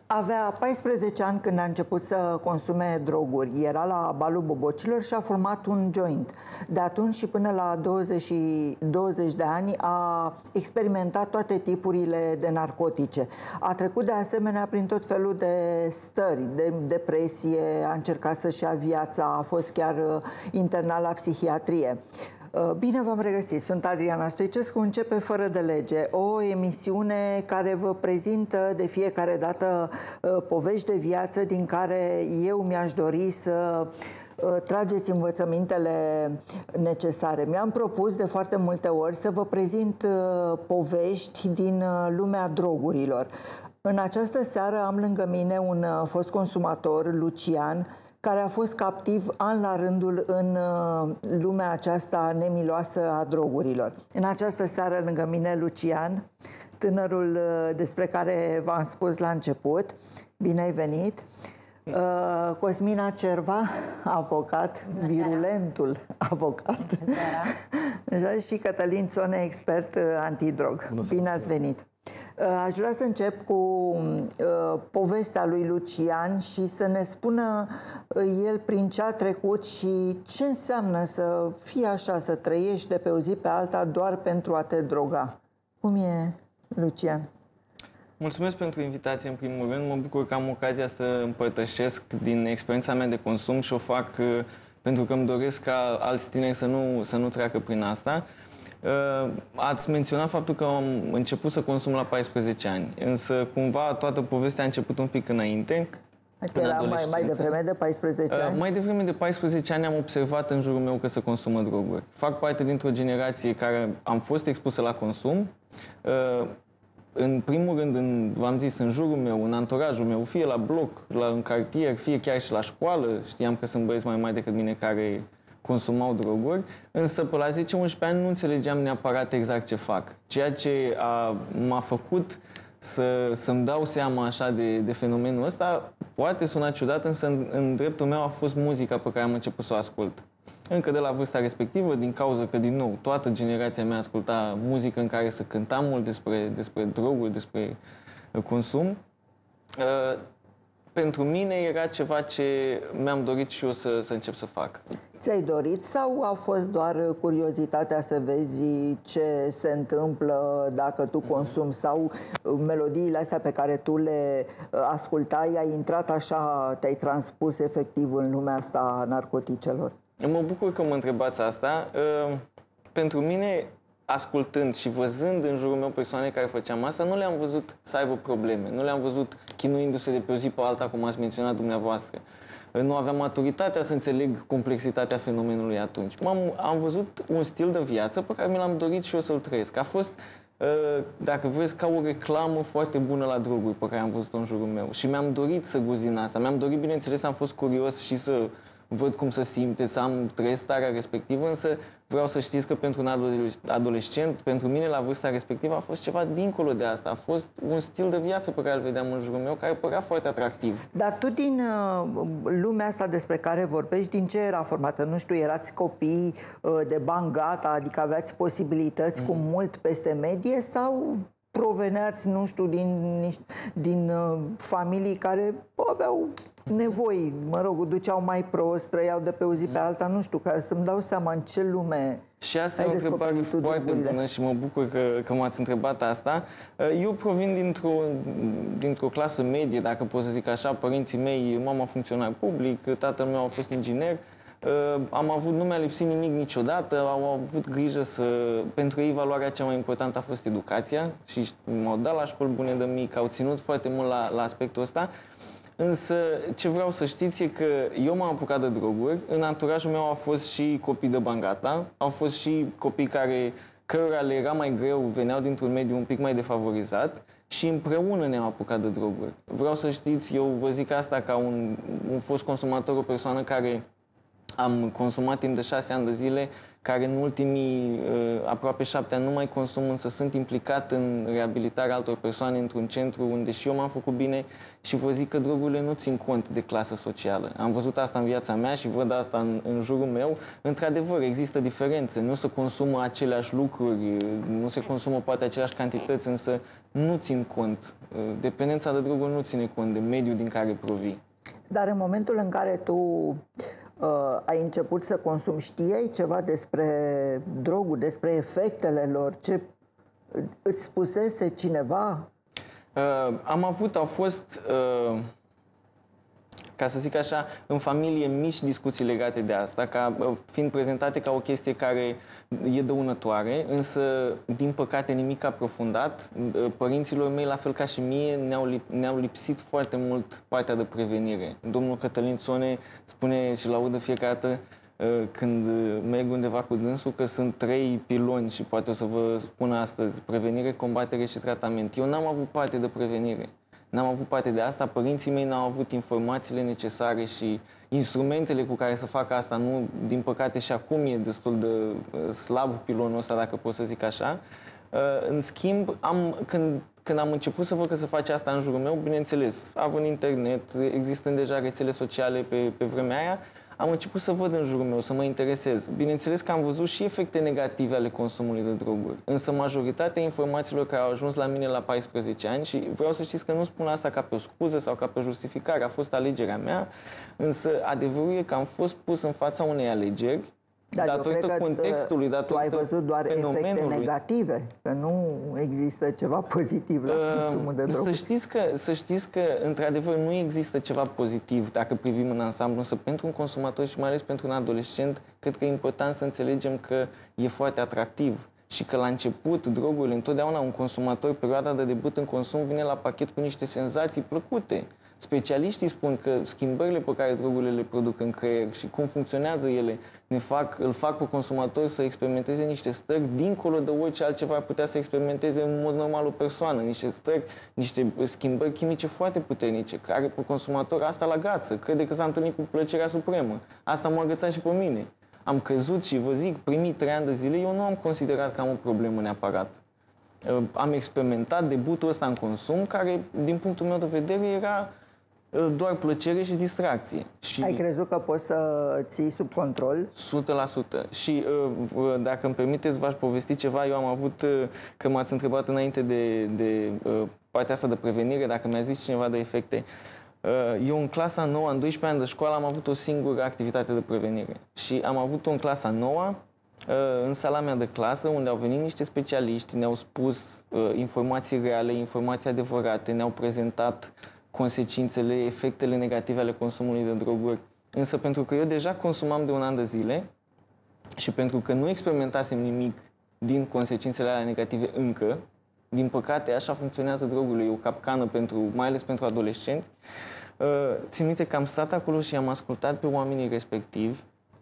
Avea 14 ani când a început să consume droguri. Era la balul bobocilor și a format un joint. De atunci și până la 20 de ani a experimentat toate tipurile de narcotice. A trecut de asemenea prin tot felul de stări, de depresie, a încercat să-și ia viața, a fost chiar internat la psihiatrie. Bine v-am regăsit, sunt Adriana Stoicescu, începe Fără de Lege, o emisiune care vă prezintă de fiecare dată povești de viață din care eu mi-aș dori să trageți învățămintele necesare. Mi-am propus de foarte multe ori să vă prezint povești din lumea drogurilor. În această seară am lângă mine un fost consumator, Lucian, care a fost captiv an la rândul în lumea aceasta nemiloasă a drogurilor. În această seară lângă mine Lucian, tânărul despre care v-am spus la început. Bine ai venit! Cosmina Cerva, avocat, virulentul avocat. Și Cătălin Țone, expert antidrog. Bine ați venit! Aș vrea să încep cu povestea lui Lucian și să ne spună el prin ce a trecut și ce înseamnă să fii așa, să trăiești de pe o zi pe alta doar pentru a te droga. Cum e, Lucian? Mulțumesc pentru invitație, în primul rând. Mă bucur că am ocazia să împărtășesc din experiența mea de consum și o fac pentru că îmi doresc ca alți tineri să nu treacă prin asta. Ați menționat faptul că am început să consum la 14 ani, însă cumva toată povestea a început un pic înainte. Era mai devreme de 14 ani? Mai devreme de 14 ani am observat în jurul meu că se consumă droguri. Fac parte dintr-o generație care am fost expusă la consum. În primul rând, v-am zis, în jurul meu, în anturajul meu, fie la bloc, în cartier, fie chiar și la școală. Știam că sunt băieți mai mari decât mine care consumau droguri, însă pe la 10-11 ani nu înțelegeam neapărat exact ce fac. Ceea ce m-a făcut să-mi dau seama așa de fenomenul ăsta, poate suna ciudat, însă în dreptul meu a fost muzica pe care am început să o ascult. Încă de la vârsta respectivă, din cauza că, din nou, toată generația mea asculta muzică în care să cântam mult despre droguri, despre consum. Pentru mine era ceva ce mi-am dorit și eu să încep să fac. Ți-ai dorit sau a fost doar curiozitatea să vezi ce se întâmplă dacă tu consumi, sau melodiile astea pe care tu le ascultai, ai intrat așa, te-ai transpus efectiv în lumea asta a narcoticelor? Mă bucur că mă întrebați asta. Pentru mine, ascultând și văzând în jurul meu persoane care făceam asta, nu le-am văzut să aibă probleme, nu le-am văzut chinuindu-se de pe o zi pe alta, cum ați menționat dumneavoastră. Nu aveam maturitatea să înțeleg complexitatea fenomenului atunci. Am văzut un stil de viață pe care mi l-am dorit și eu să-l trăiesc. A fost, dacă vreți, ca o reclamă foarte bună la droguri pe care am văzut-o în jurul meu. Și mi-am dorit să gust din asta. Mi-am dorit, bineînțeles, am fost curios și să văd cum se simte, să am trăiesc starea respectivă, însă vreau să știți că pentru un adolescent, pentru mine la vârsta respectivă a fost ceva dincolo de asta. A fost un stil de viață pe care îl vedeam în jurul meu, care părea foarte atractiv. Dar tu din lumea asta despre care vorbești, din ce era formată? Nu știu, erați copii de bani gata, adică aveați posibilități cu mult peste medie, sau proveneați, nu știu, din familii care aveau nevoi, mă rog, duceau mai prost, trăiau de pe o zi pe alta, nu știu, ca să-mi dau seama în ce lume. Și asta e o întrebare foarte bună și mă bucur că m-ați întrebat asta. Eu provin dintr-o clasă medie, dacă pot să zic așa. Părinții mei, mama funcționar public, tatăl meu a fost inginer. Nu mi-a lipsit nimic niciodată, au avut grijă pentru ei valoarea cea mai importantă a fost educația și m-au dat la școli bune de mic, au ținut foarte mult la aspectul ăsta. Însă ce vreau să știți e că eu m-am apucat de droguri, în anturajul meu au fost și copii de bani gata, au fost și copii cărora le era mai greu, veneau dintr-un mediu un pic mai defavorizat și împreună ne-am apucat de droguri. Vreau să știți, eu vă zic asta ca un fost consumator, o persoană care am consumat timp de 6 ani de zile care în ultimii aproape 7 ani nu mai consum, însă sunt implicat în reabilitarea altor persoane într-un centru unde și eu m-am făcut bine și vă zic că drogurile nu țin cont de clasă socială. Am văzut asta în viața mea și văd asta în jurul meu. Într-adevăr, există diferențe. Nu se consumă aceleași lucruri, nu se consumă poate aceleași cantități, însă nu țin cont. Dependența de droguri nu ține cont de mediul din care provii. Dar în momentul în care tu ai început să consumi, știai ceva despre droguri, despre efectele lor? Ce îți spusese cineva? Au fost, ca să zic așa, în familie mici discuții legate de asta, fiind prezentate ca o chestie care e dăunătoare, însă, din păcate, nimic aprofundat. Părinților mei, la fel ca și mie, ne-au lipsit foarte mult partea de prevenire. Domnul Cătălin Țone spune și laudă fiecare dată când merg undeva cu dânsul că sunt 3 piloni și poate o să vă spun astăzi: prevenire, combatere și tratament. Eu n-am avut parte de prevenire. N-am avut parte de asta, părinții mei n-au avut informațiile necesare și instrumentele cu care să facă asta. Nu, din păcate, și acum e destul de slab pilonul ăsta, dacă pot să zic așa. În schimb, când am început să văd că se face asta în jurul meu, bineînțeles, având internet, existând deja rețele sociale pe vremea aia, am început să văd în jurul meu, să mă interesez. Bineînțeles că am văzut și efecte negative ale consumului de droguri, însă majoritatea informațiilor care au ajuns la mine la 14 ani, și vreau să știți că nu spun asta ca pe o scuză sau ca pe o justificare, a fost alegerea mea, însă adevărul e că am fost pus în fața unei alegeri, dar datorită contextului, tu ai văzut doar efecte negative, că nu există ceva pozitiv la consumul de droguri. Să știți că, într-adevăr, nu există ceva pozitiv dacă privim în ansamblu, însă pentru un consumator și mai ales pentru un adolescent, cred că e important să înțelegem că e foarte atractiv și că la început drogurile, întotdeauna un consumator, perioada de debut în consum, vine la pachet cu niște senzații plăcute. Specialiștii spun că schimbările pe care drogurile le produc în creier și cum funcționează ele îl fac pe consumator să experimenteze niște stări dincolo de orice altceva ar putea să experimenteze în mod normal o persoană. Niște stări, niște schimbări chimice foarte puternice, care pe consumator asta la gață. Crede că s-a întâlnit cu plăcerea supremă. Asta m-a agățat și pe mine. Am căzut și vă zic, primii 3 ani de zile eu nu am considerat că am o problemă neapărat. Am experimentat debutul ăsta în consum, care, din punctul meu de vedere, era doar plăcere și distracție. Și ai crezut că poți să ții sub control? 100%. Și dacă îmi permiteți, v-aș povesti ceva. Eu am avut, că m-ați întrebat înainte de partea asta de prevenire, dacă mi-a zis cineva de efecte. Eu în clasa 9, în 12 ani de școală, am avut o singură activitate de prevenire. Și am avut-o în clasa 9, în sala mea de clasă, unde au venit niște specialiști, ne-au spus informații reale, informații adevărate, ne-au prezentat consecințele, efectele negative ale consumului de droguri. Însă pentru că eu deja consumam de 1 an de zile și pentru că nu experimentasem nimic din consecințele alea negative încă, din păcate așa funcționează drogurile, e o capcană mai ales pentru adolescenți. Țin minte că am stat acolo și am ascultat pe oamenii respectivi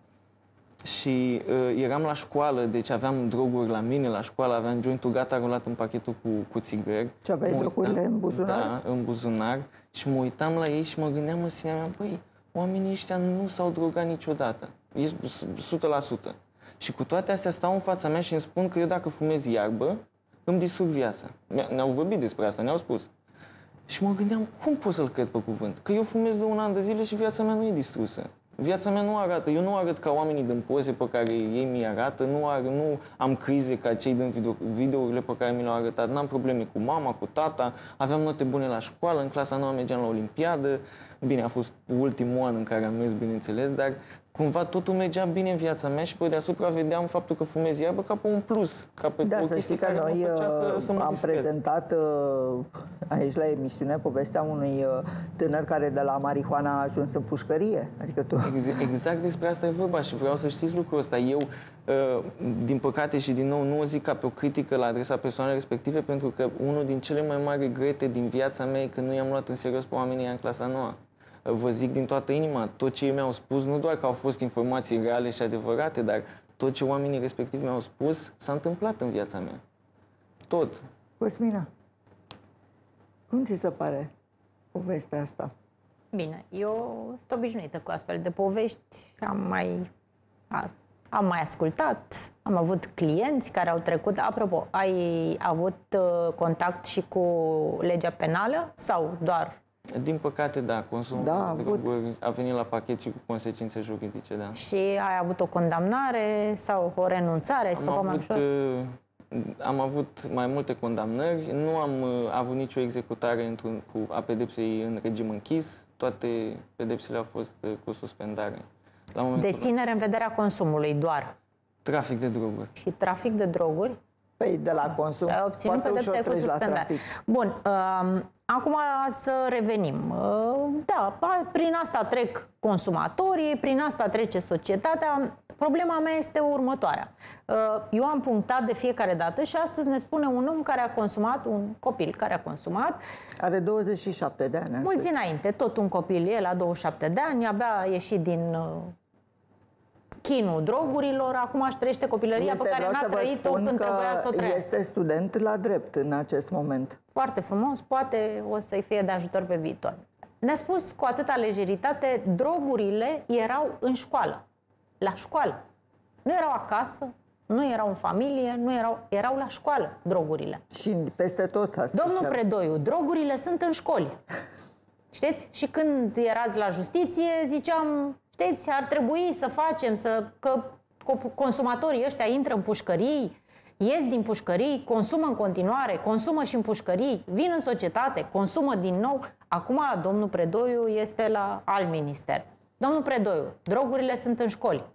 și eram la școală, deci aveam droguri la mine, la școală aveam jointul gata rulat în pachetul cu țigări. Și aveai drogurile în buzunar? Da, în buzunar. Și mă uitam la ei și mă gândeam în sinea mea, băi, oamenii ăștia nu s-au drogat niciodată. E 100%. Și cu toate astea stau în fața mea și îmi spun că eu dacă fumez iarbă, îmi distrug viața. Ne-au vorbit despre asta, ne-au spus. Și mă gândeam, cum pot să-l cred pe cuvânt? Că eu fumez de 1 an de zile și viața mea nu e distrusă. Viața mea nu arată, eu nu arăt ca oamenii din poze pe care ei mi arată, nu am crize ca cei din videourile pe care mi le-au arătat, n-am probleme cu mama, cu tata, aveam note bune la școală, în clasa 9 mergeam la olimpiadă, bine, a fost ultimul an în care am mers, bineînțeles, dar cumva totul mergea bine în viața mea și pe deasupra vedeam faptul că fumez iarbă ca pe un plus, ca pe da, o să chestie știi că care noi mă am prezentat aici la emisiune povestea unui tânăr care de la marihuana a ajuns în pușcărie. Adică tu... Exact despre asta e vorba și vreau să știți lucrul ăsta. Eu, din păcate și din nou, nu o zic ca pe o critică la adresa persoanei respective, pentru că unul din cele mai mari regrete din viața mea e că nu i-am luat în serios pe oamenii în clasa 9. Vă zic din toată inima, tot ce ei mi-au spus, nu doar că au fost informații reale și adevărate, dar tot ce oamenii respectivi mi-au spus s-a întâmplat în viața mea. Tot. Cosmina, cum ți se pare povestea asta? Bine, eu sunt obișnuită cu astfel de povești. am mai ascultat, am avut clienți care au trecut. Apropo, ai avut contact și cu legea penală sau doar? Din păcate, da, consumul de droguri a venit la pachet și cu consecințe juridice, da. Și ai avut o condamnare sau o renunțare? Ai scăpat mai ușor? Am avut mai multe condamnări, nu am avut nicio executare a pedepsei în regim închis, toate pedepsele au fost cu suspendare. Deținere în vederea consumului doar. Trafic de droguri. Și trafic de droguri? Păi de la consum, foarte ușor treci la trafic. Bun, acum să revenim. Da, prin asta trec consumatorii, prin asta trece societatea. Problema mea este următoarea. Eu am punctat de fiecare dată și astăzi ne spune un om care a consumat, un copil care a consumat. Are 27 de ani. Mulți înainte, tot un copil, el la 27 de ani, abia a ieșit din chinul drogurilor, acum își trăiește copilăria pe care n-a trăit-o când trebuia să o trăiască. Este student la drept în acest moment. Foarte frumos, poate o să-i fie de ajutor pe viitor. Ne-a spus cu atâta lejeritate, drogurile erau în școală, la școală. Nu erau acasă, nu erau în familie, erau la școală drogurile. Și peste tot asta. Domnul Predoiu, drogurile sunt în școli. Știți? Și când erați la justiție, ziceam, știți, ar trebui să facem, că consumatorii ăștia intră în pușcării, ies din pușcării, consumă în continuare, consumă și în pușcării, vin în societate, consumă din nou. Acum domnul Predoiu este la alt minister. Domnul Predoiu, drogurile sunt în școli.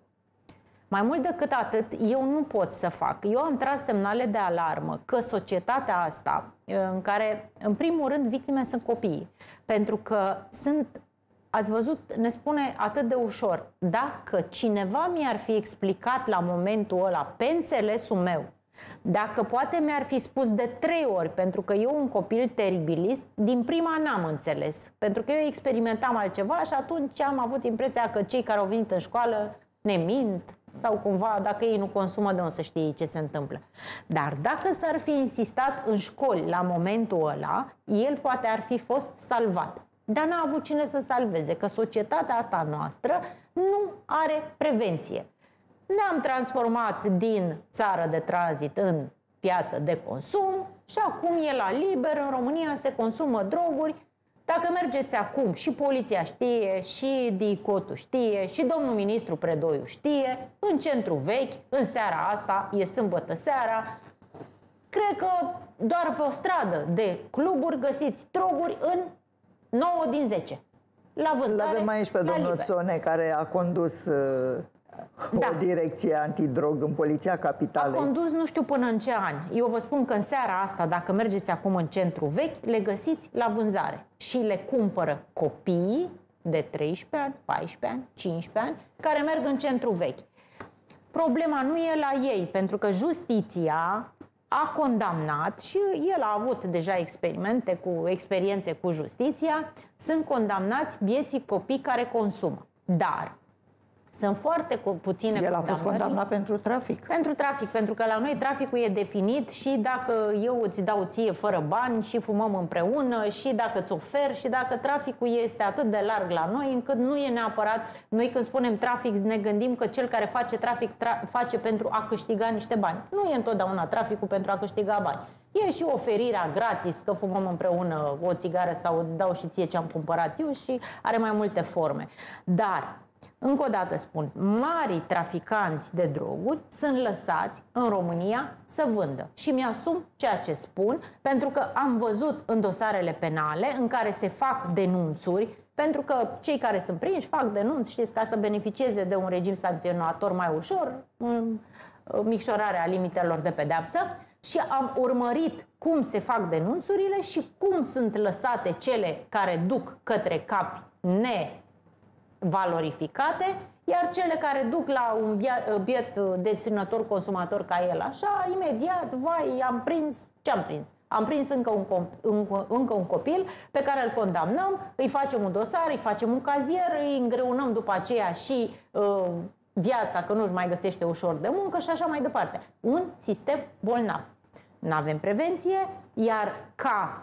Mai mult decât atât, eu nu pot să fac. Eu am tras semnale de alarmă că societatea asta, în care, în primul rând, victime sunt copiii, pentru că sunt, ați văzut, ne spune atât de ușor, dacă cineva mi-ar fi explicat la momentul ăla, pe înțelesul meu, dacă poate mi-ar fi spus de 3 ori, pentru că eu, un copil teribilist, din prima n-am înțeles. Pentru că eu experimentam altceva și atunci am avut impresia că cei care au venit în școală ne mint sau cumva, dacă ei nu consumă, de unde să știe ce se întâmplă. Dar dacă s-ar fi insistat în școli la momentul ăla, el poate ar fi fost salvat. Dar n-a avut cine să salveze, că societatea asta noastră nu are prevenție. Ne-am transformat din țară de tranzit în piață de consum și acum e la liber, în România se consumă droguri. Dacă mergeți acum, și poliția știe, și DICOT-ul știe, și domnul ministru Predoiu știe, în centru vechi, în seara asta, e sâmbătă seara, cred că doar pe o stradă de cluburi găsiți droguri în 9 din 10. La vânzare, l-avem aici pe domnul Țone, care a condus o direcție antidrog în Poliția Capitalei. A condus nu știu până în ce an. Eu vă spun că în seara asta, dacă mergeți acum în centru vechi, le găsiți la vânzare. Și le cumpără copiii de 13 ani, 14 ani, 15 ani, care merg în centru vechi. Problema nu e la ei, pentru că justiția a condamnat și el a avut deja experiențe cu justiția, sunt condamnați bieții copii care consumă. Dar sunt foarte puține condamnări. El a fost condamnat pentru trafic. Pentru trafic, pentru că la noi traficul e definit și dacă eu îți dau ție fără bani și fumăm împreună și dacă îți ofer și dacă traficul este atât de larg la noi încât nu e neapărat, noi când spunem trafic ne gândim că cel care face trafic face pentru a câștiga niște bani. Nu e întotdeauna traficul pentru a câștiga bani. E și oferirea gratis, că fumăm împreună o țigară sau îți dau și ție ce am cumpărat eu și are mai multe forme. Dar încă o dată spun, marii traficanți de droguri sunt lăsați în România să vândă. Și mi-asum ceea ce spun, pentru că am văzut în dosarele penale în care se fac denunțuri, pentru că cei care sunt prinși fac denunți, știți, ca să beneficieze de un regim sancționator mai ușor, micșorarea limitelor de pedeapsă, și am urmărit cum se fac denunțurile și cum sunt lăsate cele care duc către capi valorificate, iar cele care duc la un biet deținător consumator ca el așa, imediat, vai, am prins, ce-am prins? Am prins încă un copil pe care îl condamnăm, îi facem un dosar, îi facem un cazier, îi îngreunăm după aceea și viața, că nu-și mai găsește ușor de muncă și așa mai departe. Un sistem bolnav. N-avem prevenție, iar ca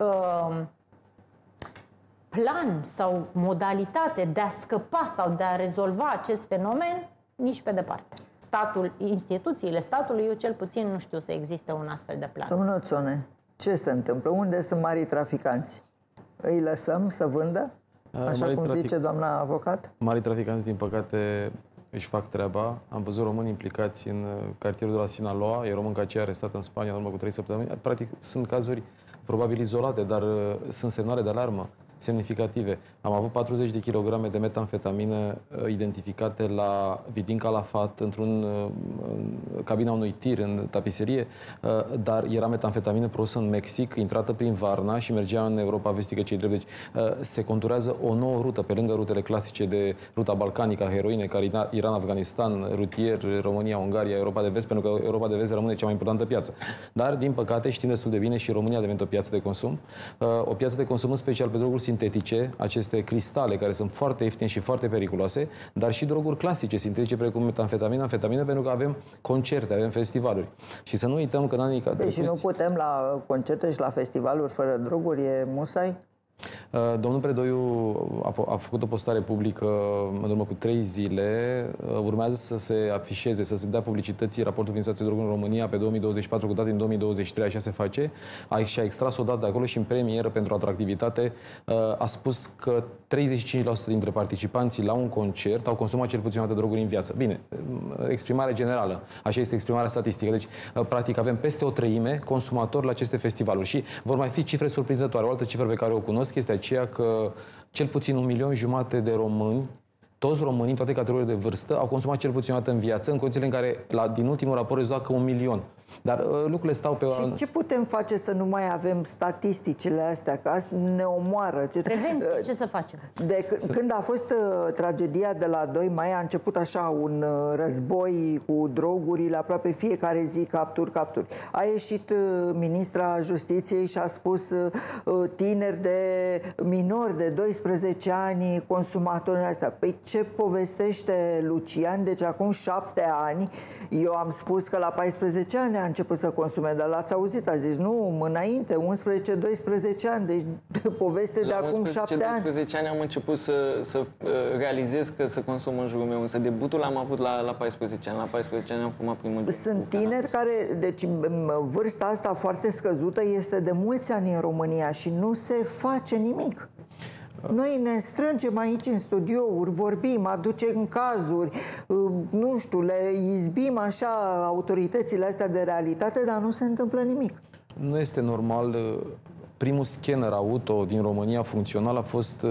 plan sau modalitate de a scăpa sau de a rezolva acest fenomen, nici pe departe. statul, instituțiile statului, eu cel puțin nu știu să existe un astfel de plan. Domnul Oțone, ce se întâmplă? Unde sunt marii traficanți? Îi lăsăm să vândă? Așa cum zice doamna avocat? Marii traficanți, din păcate, își fac treaba. Am văzut români implicați în cartierul de la Sinaloa. E român ca cei arestat în Spania în urmă cu 3 săptămâni. Practic, sunt cazuri probabil izolate, dar sunt semnale de alarmă semnificative. Am avut 40 de kilograme de metamfetamină identificate la Vidin Calafat, într-un cabina unui tir în tapiserie, dar era metamfetamină produsă în Mexic, intrată prin Varna și mergea în Europa vestică cei drept. Deci se conturează o nouă rută, pe lângă rutele clasice de ruta balcanică a heroinei, care Iran, Afganistan, rutier, România, Ungaria, Europa de Vest, pentru că Europa de Vest rămâne cea mai importantă piață. Dar, din păcate, știm destul de bine, și România a devenit o piață de consum. O piață de consum în special pe droguri sintetice, aceste cristale care sunt foarte ieftine și foarte periculoase, dar și droguri clasice sintetice precum metamfetamină, amfetamină, pentru că avem concerte, avem festivaluri. Și să nu uităm că în anii trecuți... Deci nu putem la concerte și la festivaluri fără droguri, e musai? Domnul Predoiu a făcut o postare publică în urmă cu 3 zile. Urmează să se afișeze, să se dea publicității raportul privind situația drogului în România pe 2024 cu date în 2023, așa se face. Și a extras o dată de acolo și în premieră pentru atractivitate a spus că 35% dintre participanții la un concert au consumat cel puțin o dată droguri în viață. Bine, exprimare generală. Așa este exprimarea statistică. Deci, practic, avem peste o treime consumatori la aceste festivaluri. Și vor mai fi cifre surprinzătoare. O altă cifră pe care o cunosc este aceea că cel puțin 1,5 milion de români, toți românii, în toate categoriile de vârstă, au consumat cel puțin o dată în viață, în condițiile în care, din ultimul raport, rezultă că 1 milion. Dar lucrurile stau pe... Și ce putem face să nu mai avem statisticile astea? Că asta ne omoară. Prevenție, ce să facem? Când a fost tragedia de la 2 mai, a început așa un război cu drogurile, aproape fiecare zi capturi. A ieșit ministra Justiției și a spus tineri minori de 12 ani, consumatorii astea. Păi ce povestește Lucian? Deci acum 7 ani, eu am spus că la 14 ani a început să consume, dar l-ați auzit, a zis, nu, înainte, 11-12 ani, deci poveste de acum 7 ani. La 11-12 ani am început să realizez că să consum în jurul meu, însă debutul l-am avut la 14 ani. La 14 ani am fumat primul. Sunt tineri care, deci vârsta asta foarte scăzută este de mulți ani în România și nu se face nimic. Noi ne strângem aici în studiouri, vorbim, aducem cazuri, nu știu, le izbim așa autoritățile astea de realitate, dar nu se întâmplă nimic. Nu este normal. Primul scanner auto din România funcțional a fost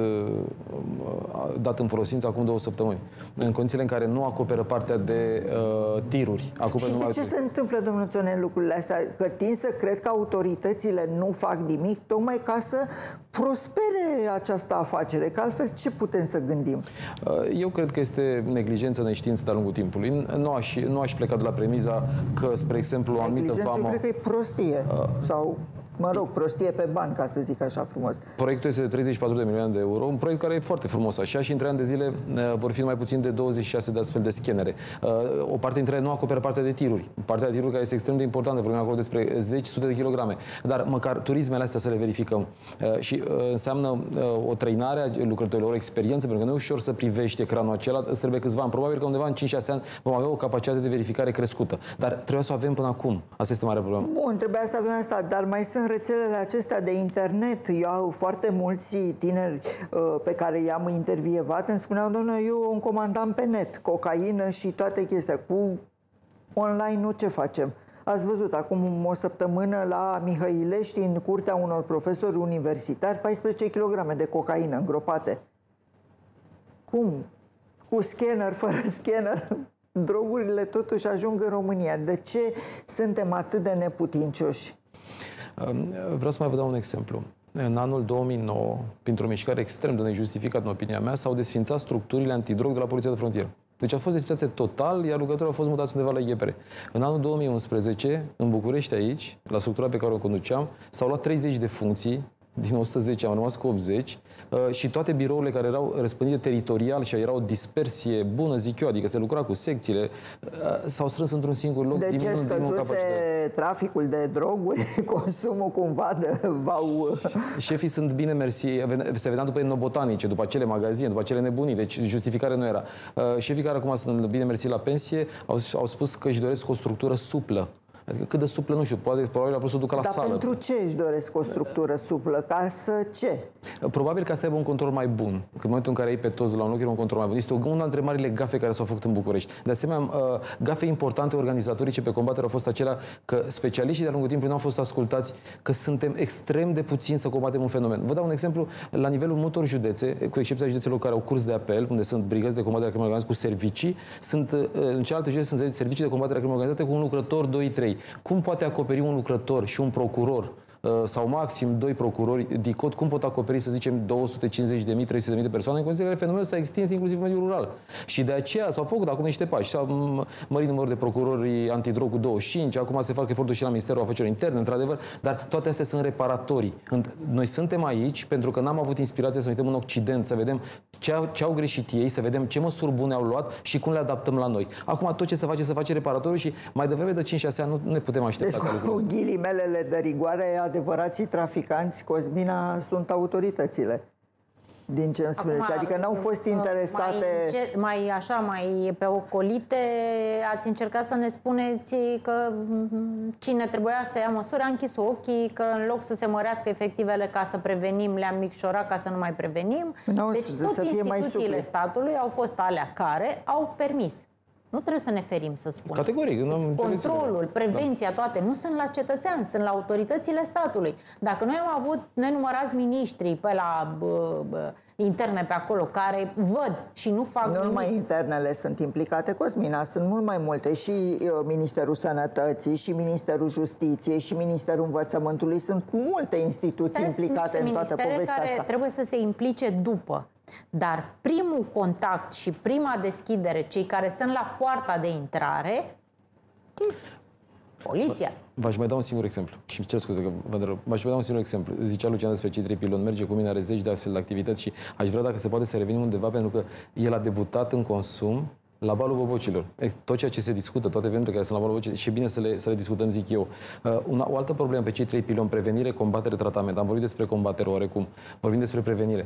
dat în folosință acum 2 săptămâni. În condițiile în care nu acoperă partea de tiruri. Și de ce se întâmplă, domnul Țone, lucrurile astea? Că tind să cred că autoritățile nu fac nimic tocmai ca să prospere această afacere, că altfel ce putem să gândim? Eu cred că este neglijență, neștiință de-a lungul timpului. Nu aș pleca de la premiza că, spre exemplu, o anumită vamă... Eu cred că e prostie. Sau... Mă rog, prostie pe bani, ca să zic așa frumos. Proiectul este de 34 de milioane de euro, un proiect care e foarte frumos așa și în 3 ani de zile vor fi mai puțin de 26 de astfel de scanere. O parte dintre ele nu acoperă partea de tiruri. Partea de tiruri care este extrem de importantă, vorbim acolo despre 10 sute de kilograme. Dar măcar turismele astea să le verificăm. Și înseamnă o trăinare a lucrătorilor, o experiență, pentru că nu e ușor să privești ecranul acela, îți trebuie câțiva ani. Probabil că undeva în 5-6 ani vom avea o capacitate de verificare crescută. Dar trebuie să o avem până acum. Asta este mare problemă. Bun, trebuia să avem asta, dar mai sunt rețelele acestea de internet. Eu au foarte mulți tineri pe care i-am intervievat, îmi spuneau, doamne, eu îmi comandam pe net cocaină și toate chestia. Cu online nu ce facem? Ați văzut, acum o săptămână la Mihăilești, în curtea unor profesori universitari, 14 kg de cocaină îngropate. Cum? Cu scanner, fără scanner? Drogurile totuși ajung în România. De ce suntem atât de neputincioși? Vreau să mai vă dau un exemplu. În anul 2009, printr-o mișcare extrem de nejustificată, în opinia mea, s-au desființat structurile antidrog de la Poliția de Frontieră. Deci a fost desființate total, iar lucrătorii au fost mutați undeva la Iepere. În anul 2011, în București aici, la structura pe care o conduceam, s-au luat 30 de funcții din 110 am rămas cu 80 și toate birourile care erau răspândite teritorial și erau o dispersie bună, zic eu, adică se lucra cu secțiile, s-au strâns într-un singur loc. De ce scăzuse traficul de droguri, consumul cumva v-au... Șefii sunt bine mersi, se vedea după etnobotanice, după acele magazine, după acele nebunii, deci justificare nu era. Șefii care acum sunt bine mersi la pensie au spus că își doresc o structură suplă. Adică cât de suplă, nu știu, probabil a vrut să o ducă la sală. Dar pentru ce își doresc o structură suplă? Ca să ce? Probabil ca să aibă un control mai bun. Că în momentul în care ai pe toți la un loc, e un control mai bun. Este una dintre marile gafe care s-au făcut în București. De asemenea, gafe importante organizatorice pe combatere au fost acelea că specialiștii de-a lungul timpului nu au fost ascultați, că suntem extrem de puțini să combatem un fenomen. Vă dau un exemplu. La nivelul multor județe, cu excepția județelor care au curs de apel, unde sunt brigăzi de combatere a crimei organizate cu servicii, în celelalte județe sunt servicii de combatere a crimei organizate cu un lucrător, 2-3. Cum poate acoperi un lucrător și un procuror sau maxim 2 procurori DICOT, cum pot acoperi, să zicem, 250.000, 300.000 de persoane, în condiții în care fenomenul s-a extins inclusiv în mediul rural. Și de aceea s-au făcut acum niște pași. S-au mărit numărul de procurori antidrog cu 25, acum se fac eforturi și la Ministerul Afacerilor Interne, într-adevăr, dar toate astea sunt reparatorii. Noi suntem aici pentru că n-am avut inspirație să ne uităm în Occident, să vedem ce au greșit ei, să vedem ce măsuri bune au luat și cum le adaptăm la noi. Acum tot ce se face reparatoriu și mai devreme de 5-6 ani nu ne putem aștepta. Deci cu ghilimelele de rigoare, adevărații traficanți, Cosmina, sunt autoritățile. Din ce îmi spuneți. Adică n-au fost interesate... Mai pe ocolite, ați încercat să ne spuneți că cine trebuia să ia măsuri a închis ochii, că în loc să se mărească efectivele ca să prevenim, le-am micșorat ca să nu mai prevenim. Deci toate instituțiile statului au fost alea care au permis. Nu trebuie să ne ferim să spunem. Categoric. Controlul, prevenția, toate nu sunt la cetățean, sunt la autoritățile statului. Dacă noi am avut nenumărați miniștri pe la interne pe acolo care văd și nu fac nimic. Nu numai internele sunt implicate, Cosmina, sunt mult mai multe. Și Ministerul Sănătății, și Ministerul Justiției, și Ministerul Învățământului. Sunt multe instituții implicate în toată povestea care asta. Trebuie să se implice după. Dar primul contact și prima deschidere, cei care sunt la poarta de intrare, poliția. V-aș mai da un singur exemplu. Și cer scuze că vă întreb. V-aș mai da un singur exemplu. Zicea Lucian despre cei 3 piloni. Merge cu mine, are zeci de astfel de activități și aș vrea, dacă se poate, să revenim undeva, pentru că el a debutat în consum la balul bobocilor. Tot ceea ce se discută, toate eventurile care sunt la balul bobocilor, și e bine să le discutăm, zic eu. O altă problemă pe cei 3 piloni: prevenire, combatere, tratament. Am vorbit despre combatere oarecum. Vorbim despre prevenire.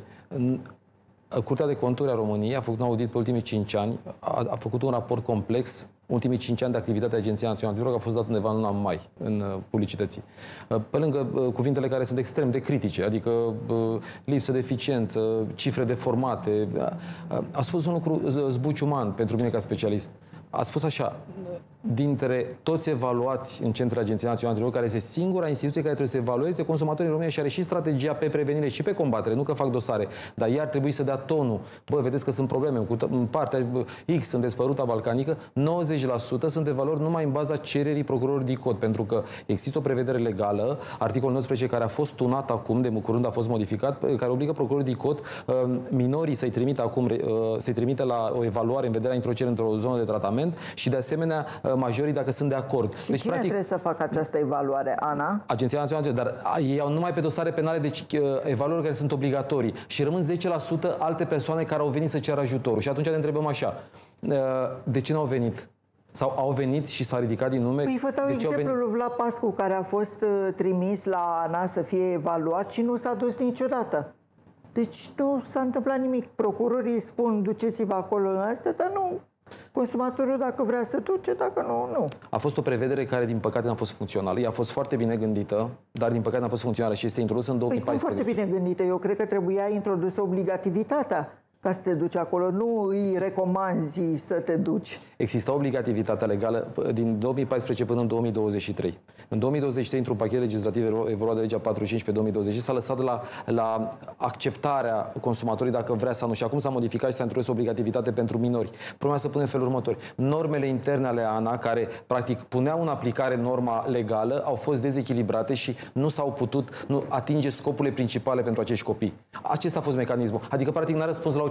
Curtea de Conturi a României a făcut un audit pe ultimii 5 ani, a făcut un raport complex, ultimii 5 ani de activitate a Agenției Naționale de Drog, a fost dat undeva în luna mai, în publicității. Pe lângă cuvintele care sunt extrem de critice, adică lipsă de eficiență, cifre deformate, a spus un lucru zbuciuman pentru mine ca specialist. A spus așa: dintre toți evaluați în centrele Agenției Naționale de Drog, care este singura instituție care trebuie să evalueze consumatorii în România și are și strategia pe prevenire și pe combatere, nu că fac dosare, dar ea ar trebui să dea tonul. Bă, vedeți că sunt probleme în partea X, în despăruta balcanică, 90% sunt evaluări numai în baza cererii procurorului DICOT, pentru că există o prevedere legală, articolul 19, care a fost tunat acum, de curând a fost modificat, care obligă procurorul DICOT minorii să-i trimită acum, să-i trimită la o evaluare în vederea introducerii într-o zonă de tratament și, de asemenea, majorii, dacă sunt de acord. Și deci, cine practic, trebuie să facă această evaluare, Ana? Agenția Națională, dar ei au numai pe dosare penale, deci evaluări care sunt obligatorii. Și rămân 10% alte persoane care au venit să ceară ajutorul. Și atunci ne întrebăm așa: de ce n-au venit? Sau au venit și s-a ridicat din nume? Păi vă dau exemplul lui Vlad Pascu, care a fost trimis la ANA să fie evaluat și nu s-a dus niciodată. Deci nu s-a întâmplat nimic. Procurorii spun: duceți-vă acolo în astea, dar nu. Consumatorul, dacă vrea să duce, dacă nu, nu. A fost o prevedere care, din păcate, n-a fost funcțională. Ea a fost foarte bine gândită, dar, din păcate, n-a fost funcțională și este introdusă în 2014. Păi, foarte bine gândită. Eu cred că trebuia introdusă obligativitatea ca să te duci acolo. Nu îi recomanzi să te duci. Exista obligativitatea legală din 2014 până în 2023. În 2023, într-un pachet legislativ evoluat de legea 45 pe 2020, s-a lăsat la acceptarea consumatorului dacă vrea sau nu. Și acum s-a modificat și s-a introdus obligativitate pentru minori. Problema se pune în felul următor: normele interne ale ANA, care practic puneau în aplicare norma legală, au fost dezechilibrate și nu s-au putut atinge scopurile principale pentru acești copii. Acesta a fost mecanismul. Adică, practic, n-a răspuns la o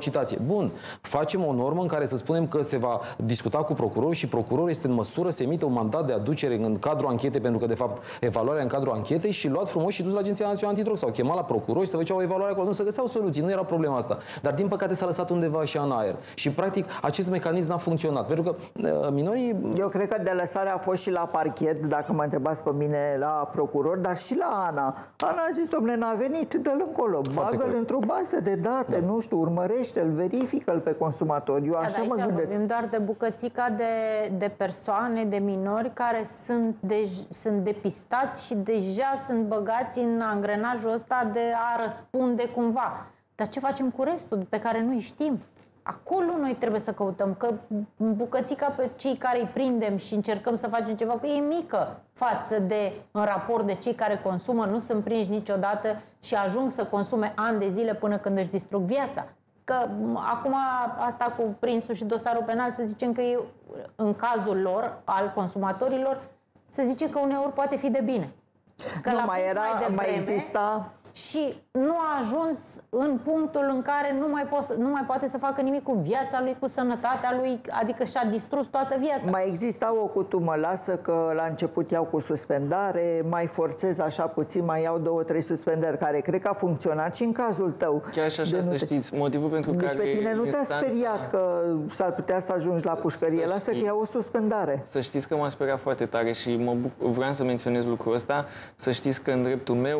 citație. Bun, facem o normă în care să spunem că se va discuta cu procurorul și procurorul este în măsură să emită un mandat de aducere în cadrul anchetei, pentru că, de fapt, evaluarea în cadrul anchetei și luat frumos și dus la Agenția Națională Antidrog sau chemat la procurori să făceau o evaluare acolo. Nu se găseau soluții, nu era problema asta. Dar, din păcate, s-a lăsat undeva așa în aer. Și, practic, acest mecanism n-a funcționat. Pentru că minorii... Eu cred că de lăsare a fost și la parchet, dacă mă întrebați pe mine, la procuror, dar și la Ana. Ana a zis, dom'le, n-a venit, dă-l încolo, bagă-l într-o bază de date, nu știu, urmărește-l, verifică-l pe consumator. Eu așa mă gândesc. Vorbim doar de bucățica de persoane, de minori care sunt depistați și deja sunt băgați în angrenajul ăsta de a răspunde cumva. Dar ce facem cu restul pe care nu-i știm? Acolo noi trebuie să căutăm, că bucățica pe cei care îi prindem și încercăm să facem ceva cu ei e mică față de, în raport de cei care consumă, nu sunt prinși niciodată și ajung să consume ani de zile până când își distrug viața. Că acum asta cu prinsul și dosarul penal, să zicem că e, în cazul lor, al consumatorilor, să zicem că uneori poate fi de bine. Că nu, mai exista... Și nu a ajuns în punctul în care nu mai poate să facă nimic cu viața lui, cu sănătatea lui, adică și-a distrus toată viața. Mai exista o cutumă, lasă că la început iau cu suspendare, mai forțez așa puțin, mai iau 2-3 suspendări, care cred că a funcționat și în cazul tău. Chiar și așa, să știți, motivul pentru deci care... pe tine nu te-a speriat că s-ar putea să ajungi la pușcărie, lasă că iau o suspendare. Să știți că m-a speriat foarte tare și vreau să menționez lucrul ăsta, să știți că în dreptul meu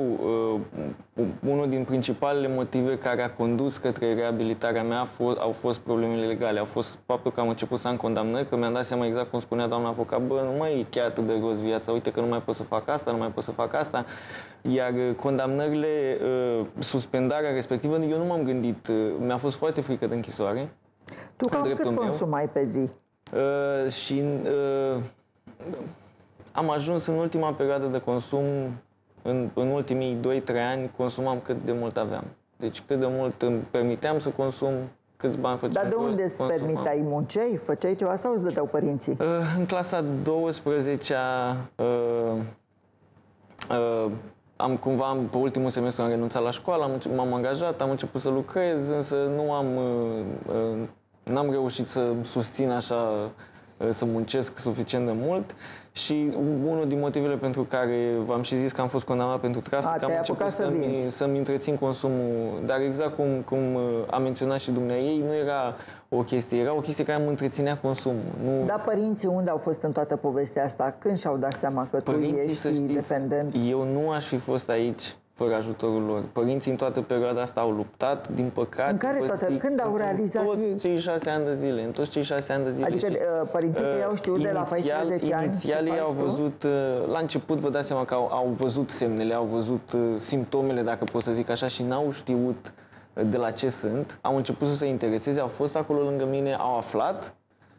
unul din principalele motive care a condus către reabilitarea mea au fost problemele legale. Au fost faptul că am început să am condamnări, că mi-am dat seama exact cum spunea doamna avocat, bă, nu mai e chiar atât de rost viața, uite că nu mai pot să fac asta, nu mai pot să fac asta. Iar condamnările, suspendarea respectivă, eu nu m-am gândit, mi-a fost foarte frică de închisoare. Tu cam cât consumai pe zi? Am ajuns în ultima perioadă de consum. În ultimii 2-3 ani consumam cât de mult aveam. Deci cât de mult îmi permiteam să consum, câți bani făceam. Dar de unde îți permiteai? Munceai? Făceai ceva sau îți dădeau părinții? În clasa 12-a pe ultimul semestru am renunțat la școală, m-am angajat, am început să lucrez, însă n-am reușit să susțin așa, să muncesc suficient de mult. Și unul din motivele pentru care v-am și zis că am fost condamnat pentru trafic, am început să-mi întrețin consumul. Dar exact cum a menționat și dumneavoastră, nu era o chestie, era o chestie care îmi întreținea consumul. Nu... Dar părinții unde au fost în toată povestea asta? Când și-au dat seama că tu ești independent? Eu nu aș fi fost aici fără ajutorul lor. Părinții în toată perioada asta au luptat, din păcate. În care toată? Când au realizat ei? În cei 6 ani de zile. În toți cei 6 ani de zile. Adică părinții tăi au știut de la 14 ani? Inițial ei au văzut, la început vă dați seama că au văzut semnele, au văzut simptomele, dacă pot să zic așa, și n-au știut de la ce sunt. Au început să se intereseze, au fost acolo lângă mine, au aflat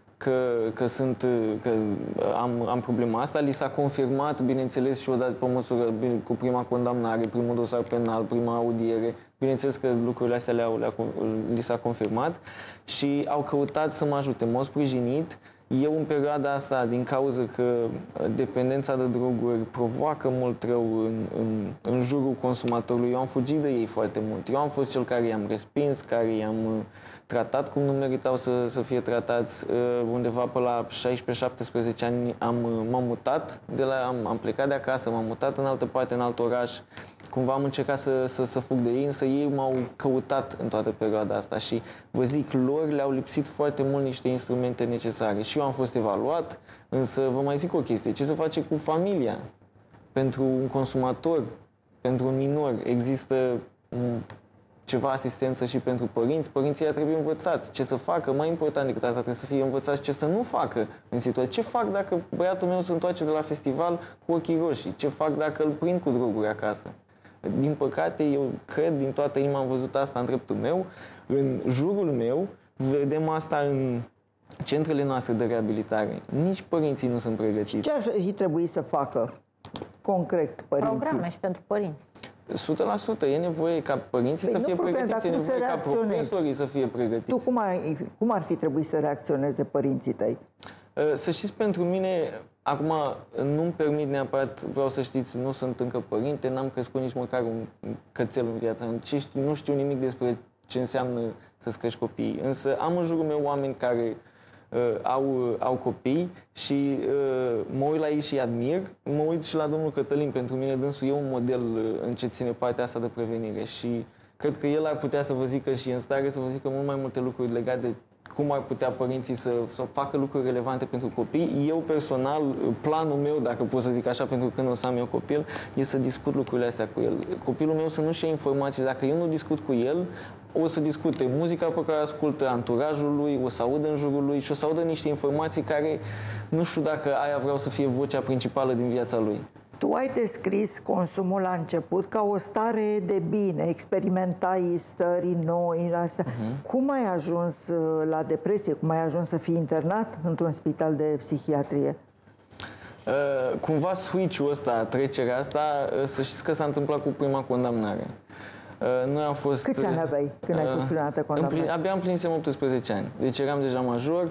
că am problema asta. Li s-a confirmat, bineînțeles, și odată pe măsură, cu prima condamnare, primul dosar penal, prima audiere. Bineînțeles că lucrurile astea li s-a confirmat și au căutat să mă ajute. M-au sprijinit. Eu, în perioada asta, din cauza că dependența de droguri provoacă mult rău în jurul consumatorului, eu am fugit de ei foarte mult. Eu am fost cel care i-am respins, care i-am tratat cum nu meritau să fie tratați. Undeva pe la 16-17 ani m-am mutat, am plecat de acasă, m-am mutat în altă parte, în alt oraș. Cumva am încercat să fug de ei, însă ei m-au căutat în toată perioada asta și vă zic, lor le-au lipsit foarte mult niște instrumente necesare. Și eu am fost evaluat, însă vă mai zic o chestie, ce se face cu familia? Pentru un consumator, pentru un minor, există ceva asistență și pentru părinți. Părinții trebuie învățați ce să facă, mai important decât asta, trebuie să fie învățați ce să nu facă în situație. Ce fac dacă băiatul meu se întoarce de la festival cu ochii roșii? Ce fac dacă îl prind cu droguri acasă? Din păcate, eu cred, din toată inima am văzut asta în dreptul meu, în jurul meu, vedem asta în centrele noastre de reabilitare. Nici părinții nu sunt pregătiți. Ce ar fi trebuit să facă concret părinții? Programe și pentru părinți. 100%. E nevoie ca părinții să fie pregătiți, e nevoie ca profesorii să fie pregătiți. Tu cum ar fi trebuit să reacționeze părinții tăi? Să știți, pentru mine, acum nu-mi permit neapărat, vreau să știți, nu sunt încă părinte, n-am crescut nici măcar un cățel în viața mea. Nu știu nimic despre ce înseamnă să-ți crești copiii. Însă am în jurul meu oameni care au copii și mă uit la ei și admir. Mă uit și la domnul Cătălin. Pentru mine dânsul e un model în ce ține partea asta de prevenire și cred că el ar putea să vă zică și în stare să vă zică mult mai multe lucruri legate de cum ar putea părinții să facă lucruri relevante pentru copii. Eu personal, planul meu, dacă pot să zic așa, pentru când o să am eu copil, e să discut lucrurile astea cu el. Copilul meu să nu-și ia informații. Dacă eu nu discut cu el, o să discute muzica pe care ascultă, anturajul lui, o să audă în jurul lui și o să audă niște informații care nu știu dacă aia vreau să fie vocea principală din viața lui. Tu ai descris consumul la început ca o stare de bine, experimentai stări noi, astea. Cum ai ajuns la depresie? Cum ai ajuns să fii internat într-un spital de psihiatrie? Cumva switch-ul ăsta, trecerea asta, să știți că s-a întâmplat cu prima condamnare. Noi am fost... Câți ani aveai când ai fost prima dată condamnat? Abia împlinisem 18 ani, deci eram deja major.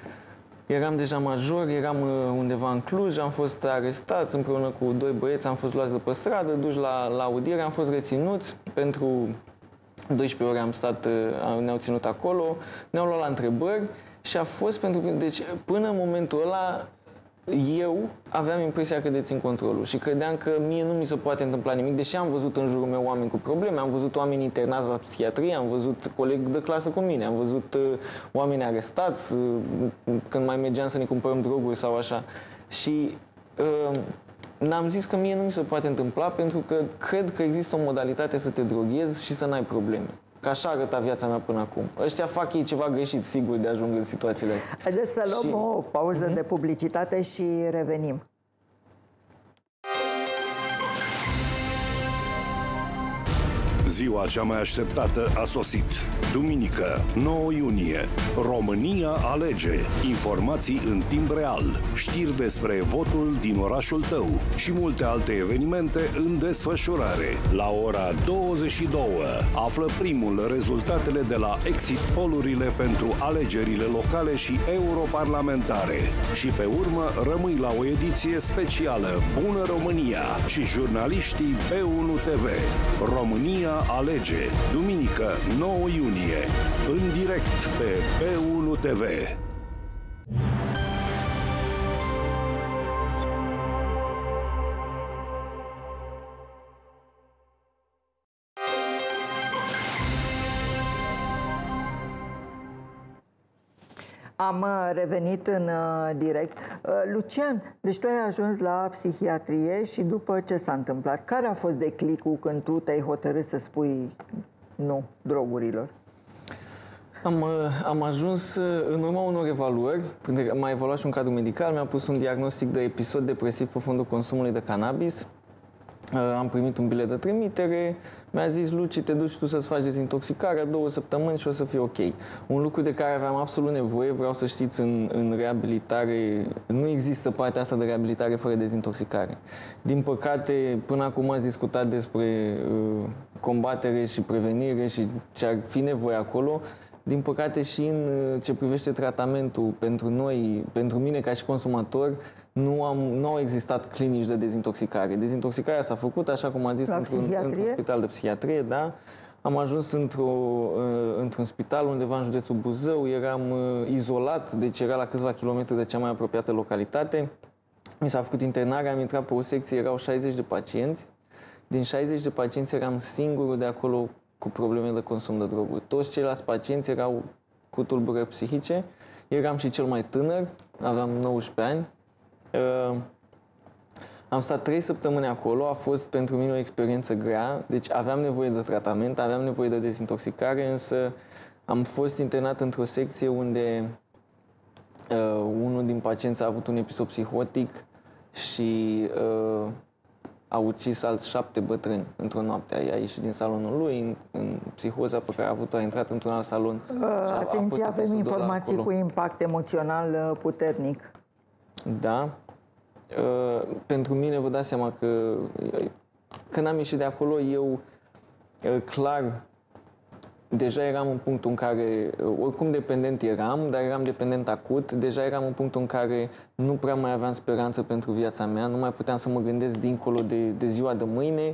Eram undeva în Cluj, am fost arestați împreună cu 2 băieți, am fost luați de pe stradă, duși la audiere, am fost reținuți pentru 12 ore ne-au ținut acolo, ne-au luat la întrebări și a fost pentru că, deci până în momentul ăla, eu aveam impresia că dețin controlul și credeam că mie nu mi se poate întâmpla nimic, deși am văzut în jurul meu oameni cu probleme, am văzut oameni internați la psihiatrie, am văzut colegi de clasă cu mine, am văzut oameni arestați când mai mergeam să ne cumpărăm droguri sau așa. Și n-am zis că mie nu mi se poate întâmpla pentru că cred că există o modalitate să te droghezi și să n-ai probleme. Că așa arăta viața mea până acum. Ăștia fac ei ceva greșit, sigur, de ajung în situațiile astea. Haideți să luăm o pauză de publicitate și revenim. Ziua cea mai așteptată a sosit. Duminică, 9 iunie. România alege. Informații în timp real. Știri despre votul din orașul tău și multe alte evenimente în desfășurare. La ora 22 află primul rezultatele de la exit poll-urile pentru alegerile locale și europarlamentare. Și pe urmă rămâi la o ediție specială Bună România și jurnaliștii B1 TV. România alege. Duminică, 9 iunie. În direct pe B1 TV. Am revenit în direct. Lucian, deci tu ai ajuns la psihiatrie și după ce s-a întâmplat? Care a fost declicul când tu te-ai hotărât să spui nu drogurilor? Am ajuns în urma unor evaluări, m-a evaluat și un cadru medical, mi-a pus un diagnostic de episod depresiv pe fondul consumului de cannabis. Am primit un bilet de trimitere, mi-a zis: Luci, te duci tu să-ți faci dezintoxicarea 2 săptămâni și o să fie ok. Un lucru de care aveam absolut nevoie, vreau să știți, în reabilitare, nu există partea asta de reabilitare fără dezintoxicare. Din păcate, până acum ați discutat despre combatere și prevenire și ce ar fi nevoie acolo. Din păcate și în ce privește tratamentul pentru noi, pentru mine ca și consumator, nu au existat clinici de dezintoxicare. Dezintoxicarea s-a făcut, așa cum am zis, într-un spital de psihiatrie, da? Am ajuns într-un spital undeva în județul Buzău, eram izolat, deci era la câțiva kilometri de cea mai apropiată localitate. Mi s-a făcut internarea, am intrat pe o secție, erau 60 de pacienți. Din 60 de pacienți eram singurul de acolo cu probleme de consum de droguri. Toți ceilalți pacienți erau cu tulburări psihice. Eram și cel mai tânăr, aveam 19 ani. Am stat 3 săptămâni acolo, a fost pentru mine o experiență grea, deci aveam nevoie de tratament, aveam nevoie de dezintoxicare, însă am fost internat într-o secție unde unul din pacienți a avut un episod psihotic și a ucis alți 7 bătrâni într-o noapte. A ieșit din salonul lui, în psihoza pe care a avut-o, a intrat într-un alt salon. Atenție, avem informații cu impact emoțional puternic. Da. Pentru mine, vă dați seama că când am ieșit de acolo, eu clar deja eram în punctul în care, oricum dependent eram, dar eram dependent acut, deja eram în punctul în care nu prea mai aveam speranță pentru viața mea, nu mai puteam să mă gândesc dincolo de ziua de mâine.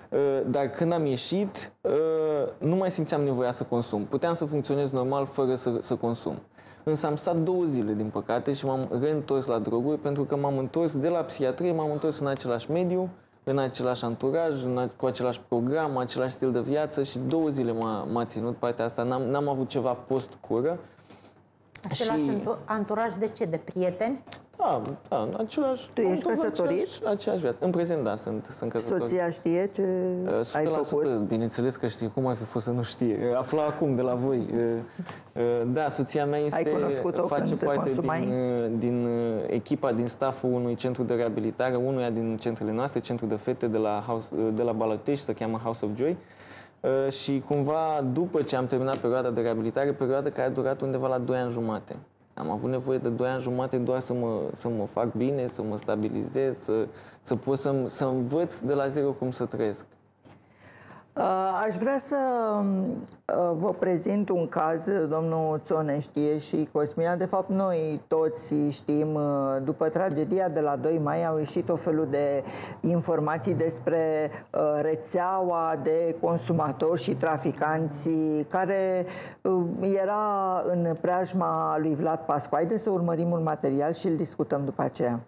Dar când am ieșit, nu mai simțeam nevoia să consum. Puteam să funcționez normal fără să consum. Însă am stat 2 zile, din păcate, și m-am reîntors la droguri, pentru că m-am întors de la psihiatrie, m-am întors în același mediu, în același anturaj, cu același program, același stil de viață, și 2 zile m-a ținut partea asta. N-am avut ceva post-cură. Același anturaj de ce? De prieteni? Da, același. Tu ești căsătorit? Aceeași viață. În prezent, da, sunt căsătorit. Soția știe ce ai făcut? Bineînțeles că știe. Cum ar fi fost să nu știe? Afla acum de la voi. Da, soția mea face parte din echipa, din stafful unui centru de reabilitare, unuia din centrele noastre, centru de fete de la Balăteș, se cheamă House of Joy. Și cumva, după ce am terminat perioada de reabilitare, perioada care a durat undeva la 2 ani jumate. Am avut nevoie de 2 ani jumate doar să mă fac bine, să mă stabilizez, să pot să învăț de la zero cum să trăiesc. Aș vrea să vă prezint un caz, domnul Țone știe și Cosmina, de fapt noi toți știm, după tragedia de la 2 mai au ieșit o felul de informații despre rețeaua de consumatori și traficanți care era în preajma lui Vlad Pascu. Haideți să urmărim un material și îl discutăm după aceea.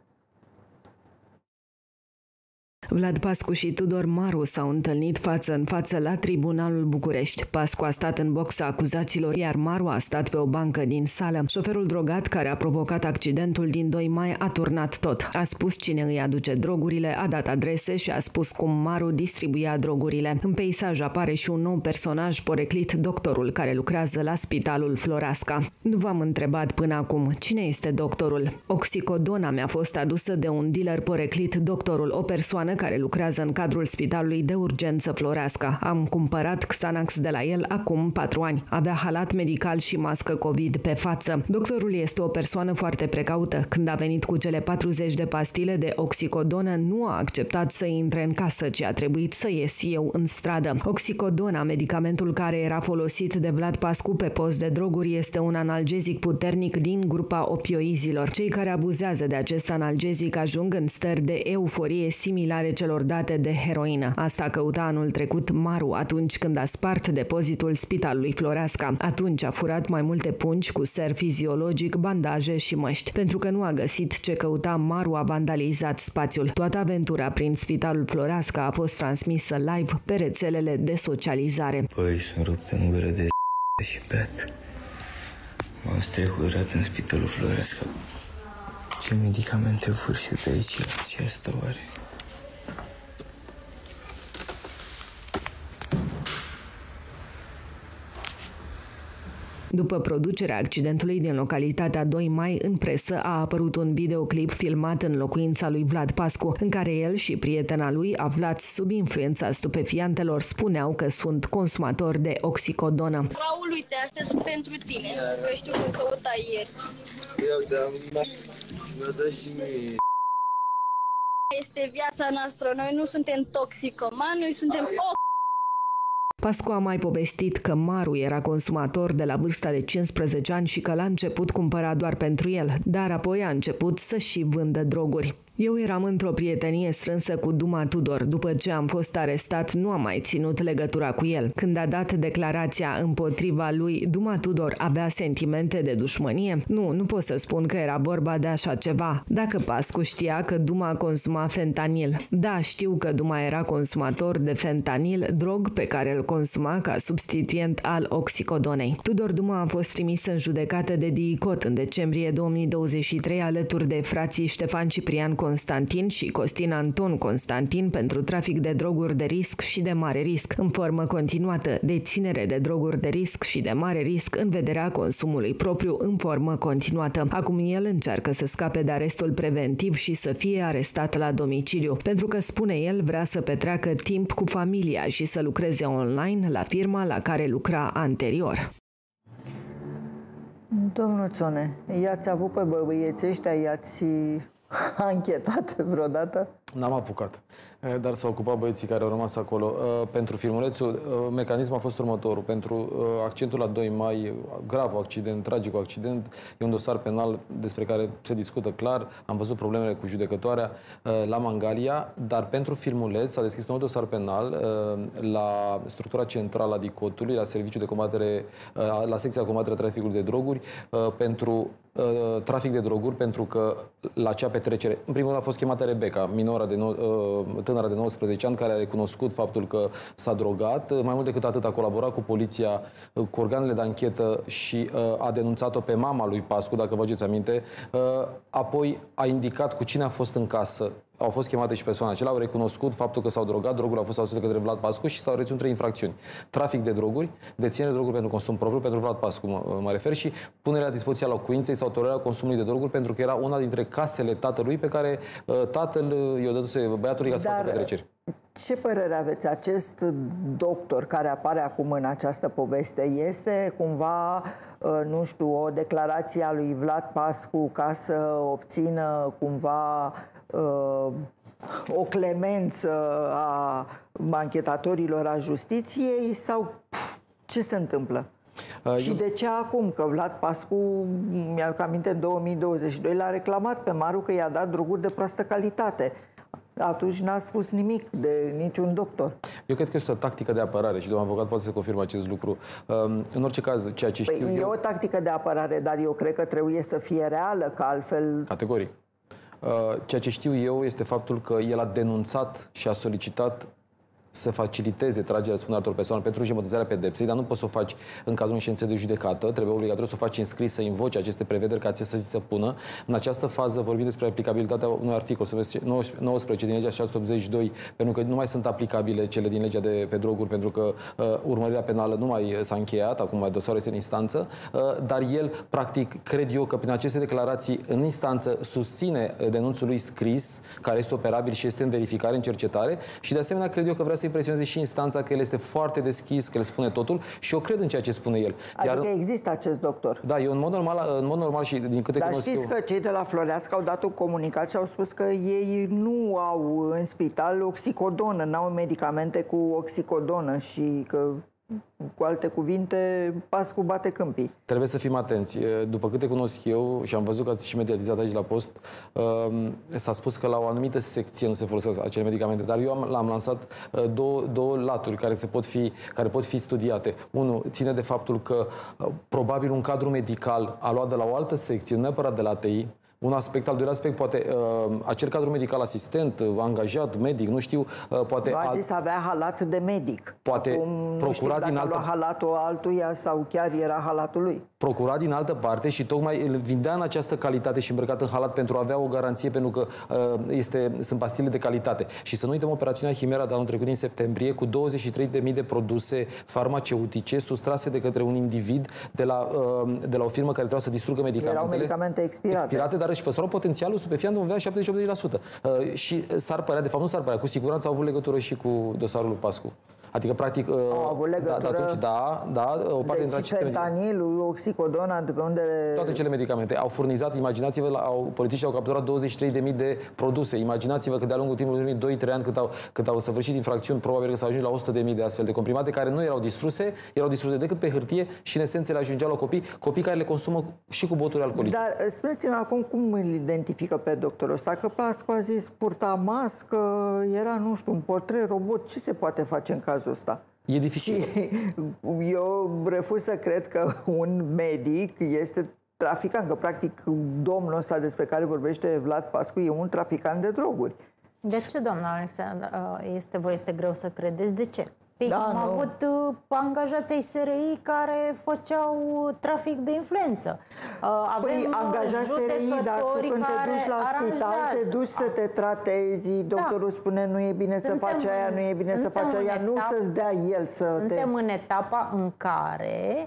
Vlad Pascu și Tudor Maru s-au întâlnit față în față la Tribunalul București. Pascu a stat în boxa acuzaților, iar Maru a stat pe o bancă din sală. Șoferul drogat care a provocat accidentul din 2 mai a turnat tot. A spus cine îi aduce drogurile, a dat adrese și a spus cum Maru distribuia drogurile. În peisaj apare și un nou personaj poreclit, doctorul care lucrează la Spitalul Floreasca. Nu v-am întrebat până acum cine este doctorul. Oxicodona mi-a fost adusă de un dealer poreclit, doctorul, o persoană care lucrează în cadrul Spitalului de Urgență Floreasca. Am cumpărat Xanax de la el acum 4 ani. Avea halat medical și mască COVID pe față. Doctorul este o persoană foarte precaută. Când a venit cu cele 40 de pastile de oxicodonă, nu a acceptat să intre în casă, ci a trebuit să ies eu în stradă. Oxicodona, medicamentul care era folosit de Vlad Pascu pe post de droguri, este un analgezic puternic din grupa opioizilor. Cei care abuzează de acest analgezic ajung în stări de euforie similare celor date de heroină. Asta căuta anul trecut Maru atunci când a spart depozitul Spitalului Floreasca. Atunci a furat mai multe pungi cu ser fiziologic, bandaje și măști. Pentru că nu a găsit ce căuta, Maru a vandalizat spațiul. Toată aventura prin Spitalul Floreasca a fost transmisă live pe rețelele de socializare. Păi, sunt rupt în gură de și beat. M-am strecurat în Spitalul Floreasca. Ce medicamente furșiu de aici la această oare? După producerea accidentului din localitatea 2 mai, în presă a apărut un videoclip filmat în locuința lui Vlad Pascu, în care el și prietena lui, aflați sub influența stupefiantelor, spuneau că sunt consumatori de oxicodonă. Raul, uite, astea sunt pentru tine, că știu că căutai ieri. Este viața noastră, noi nu suntem toxicomani, noi suntem Pascu a mai povestit că Maru era consumator de la vârsta de 15 ani și că la început cumpăra doar pentru el, dar apoi a început să și vândă droguri. Eu eram într-o prietenie strânsă cu Duma Tudor. După ce am fost arestat, nu am mai ținut legătura cu el. Când a dat declarația împotriva lui, Duma Tudor avea sentimente de dușmănie? Nu pot să spun că era vorba de așa ceva. Dacă Pascu știa că Duma consuma fentanil. Da, știu că Duma era consumator de fentanil, drog pe care îl consuma ca substituent al oxicodonei. Tudor Duma a fost trimis în judecată de DICOT în decembrie 2023 alături de frații Ștefan Ciprian Constantin și Costin Anton Constantin pentru trafic de droguri de risc și de mare risc, în formă continuată, deținere de droguri de risc și de mare risc în vederea consumului propriu în formă continuată. Acum el încearcă să scape de arestul preventiv și să fie arestat la domiciliu, pentru că, spune el, vrea să petreacă timp cu familia și să lucreze online la firma la care lucra anterior. Domnul Țone, i-ați avut pe băieții ăștia, i-ați anchetat vreodată? N-am apucat, dar s-au ocupat băieții care au rămas acolo. Pentru filmulețul, mecanismul a fost următorul. Pentru accentul la 2 mai, grav accident, tragic accident, e un dosar penal despre care se discută clar. Am văzut problemele cu judecătoarea la Mangalia, dar pentru filmuleț s-a deschis un nou dosar penal la structura centrală a DICOT-ului, la serviciul de combatere, la secția de combatere a traficului de droguri, pentru trafic de droguri, pentru că la acea petrecere, în primul rând a fost chemată Rebecca, tânăra de 19 ani, care a recunoscut faptul că s-a drogat. Mai mult decât atât a colaborat cu poliția, cu organele de anchetă și a denunțat-o pe mama lui Pascu, dacă vă aduceți aminte. Apoi a indicat cu cine a fost în casă. Au fost chemate și persoane acelea, au recunoscut faptul că s-au drogat, drogurile au fost aduse de către Vlad Pascu și s-au reținut 3 infracțiuni. Trafic de droguri, deținere de droguri pentru consum propriu, pentru Vlad Pascu mă refer, și punerea la dispoziția locuinței sau tolerarea consumului de droguri, pentru că era una dintre casele tatălui pe care tatăl i-o dăduse băiatului ca să facă petreceri. Ce părere aveți? Acest doctor care apare acum în această poveste este cumva, nu știu, o declarație a lui Vlad Pascu ca să obțină cumva o clemență a anchetatorilor, a justiției, sau ce se întâmplă? Și de ce acum? Că Vlad Pascu, mi-aduc aminte, în 2022 l-a reclamat pe Maru că i-a dat droguri de proastă calitate. Atunci n-a spus nimic de niciun doctor. Eu cred că este o tactică de apărare și domnul avocat poate să confirme acest lucru. În orice caz, ceea ce știu eu... E o tactică de apărare, dar eu cred că trebuie să fie reală, că altfel... Categoric. Ceea ce știu eu este faptul că el a denunțat și a solicitat să faciliteze tragerea răspunderii altor persoane pentru jumătățarea pedepsei, dar nu poți să o faci în cadrul unei ședințe de judecată, trebuie obligatoriu să o faci în scris, să invoci aceste prevederi ca ți să se pună. În această fază vorbim despre aplicabilitatea unui articol, 19 din legea 682, pentru că nu mai sunt aplicabile cele din legea pe droguri, pentru că urmărirea penală nu mai s-a încheiat, acum dosarul este în instanță, dar el, practic, cred eu că prin aceste declarații în instanță susține denunțul lui scris, care este operabil și este în verificare, în cercetare, și de asemenea cred eu că vrea să impresioneze și instanța că el este foarte deschis, că el spune totul, și eu cred în ceea ce spune el. Adică există acest doctor. Da, eu în mod normal și din câte cunosc eu... Dar știți că cei de la Floreasca au dat un comunicat și au spus că ei nu au în spital oxicodonă, n-au medicamente cu oxicodonă și că, cu alte cuvinte, Pascu bate câmpii. Trebuie să fim atenți. După câte cunosc eu, și am văzut că ați și mediatizat aici la post, s-a spus că la o anumită secție nu se folosesc acele medicamente, dar eu l-am lansat două laturi care pot fi studiate. Unul ține de faptul că probabil un cadru medical a luat de la o altă secție, nu neapărat de la ATI, un aspect. Al doilea aspect, poate acel cadru medical asistent, angajat, medic, nu știu, poate... Nu a zis avea halat de medic. Poate procurat din altă... halatul altuia sau chiar era halatul lui. Procurat din altă parte și tocmai îl vindea în această calitate și îmbrăcat în halat pentru a avea o garanție, pentru că sunt pastile de calitate. Și să nu uităm operațiunea Chimera de anul trecut din septembrie, cu 23.000 de produse farmaceutice sustrase de către un individ de la o firmă care trebuia să distrugă medicamentele. Erau medicamente expirate, dar își păstrau potențialul stupefiant de 70-80%. Și s-ar părea, de fapt nu s-ar părea, cu siguranță au avut legătură și cu dosarul lui Pascu. Adică, practic, au avut legătură, o parte dintre aceste fentanilul, oxicodona, de pe unde... Toate cele medicamente. Au furnizat, imaginați-vă, polițiștii au capturat 23.000 de produse. Imaginați-vă că de-a lungul timpului 2-3 ani cât au săvârșit infracțiuni, probabil că s-au ajuns la 100.000 de astfel de comprimate care nu erau distruse decât pe hârtie și în esență le ajungeau la copii care le consumă și cu băuturi alcoolice. Dar spuneți-mi acum cum îl identifică pe doctorul ăsta? Că Pascu a zis purta mască, era, nu știu, un portret robot. Ce se poate face în cazul ăsta? E dificil. Și eu refuz să cred că un medic este traficant, că practic domnul ăsta despre care vorbește Vlad Pascu e un traficant de droguri. De ce, doamna Alexandra, este greu să credeți? De ce? Am avut angajați ai SRI care făceau trafic de influență. Avem angajați SRI, dar tu când te duci la spital, te duci să te tratezi, doctorul spune nu e bine să faci aia, nu e bine să faci aia, nu să-ți dea el să te... Suntem în etapa în care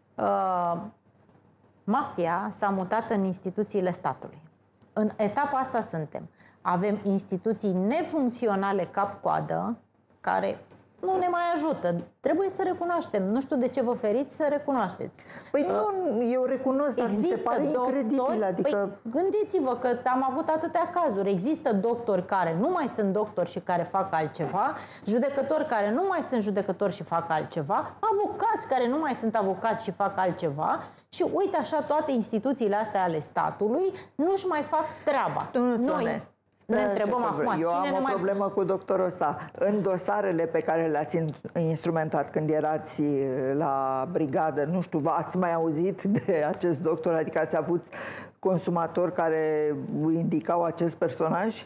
mafia s-a mutat în instituțiile statului. În etapa asta suntem. Avem instituții nefuncționale cap-coadă, care nu ne mai ajută. Trebuie să recunoaștem. Nu știu de ce vă feriți să recunoașteți. Păi nu, eu recunosc, dar mi se pare incredibil. Adică... Păi, gândiți-vă că am avut atâtea cazuri. Există doctori care nu mai sunt doctori și care fac altceva, judecători care nu mai sunt judecători și fac altceva, avocați care nu mai sunt avocați și fac altceva și uite așa toate instituțiile astea ale statului nu-și mai fac treaba. Noi ne întrebăm acum, eu am o problemă cu doctorul ăsta. În dosarele pe care le-ați instrumentat când erați la brigadă, nu știu, ați mai auzit de acest doctor? Adică ați avut consumatori care indicau acest personaj?